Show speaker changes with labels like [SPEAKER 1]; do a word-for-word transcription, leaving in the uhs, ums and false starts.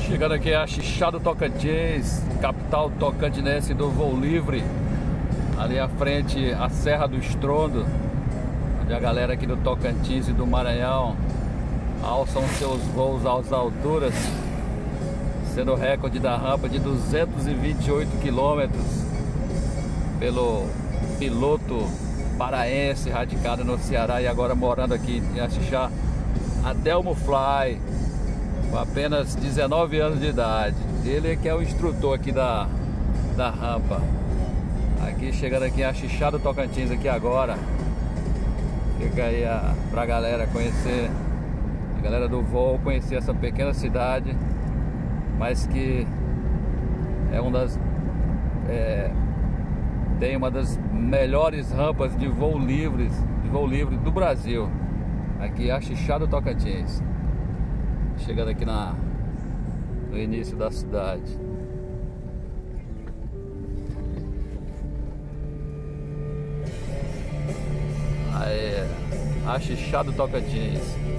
[SPEAKER 1] Chegando aqui a Xixá do Tocantins, capital tocantinense do voo livre. Ali à frente a Serra do Estrondo, onde a galera aqui do Tocantins e do Maranhão alçam seus voos às alturas, sendo o recorde da rampa de duzentos e vinte e oito quilômetros pelo piloto paraense radicado no Ceará e agora morando aqui em Axixá, Adelmo Fly, com apenas dezenove anos de idade. Ele é que é o instrutor aqui da, da rampa. Aqui chegando aqui em Axixá do Tocantins aqui agora. Fica aí a, pra galera conhecer, a galera do voo conhecer essa pequena cidade, mas que é uma das é, tem uma das melhores rampas de voo livres, de voo livre do Brasil. Aqui é Axixá do Tocantins. Chegando aqui na, no início da cidade. Aí, Axixá do Tocantins.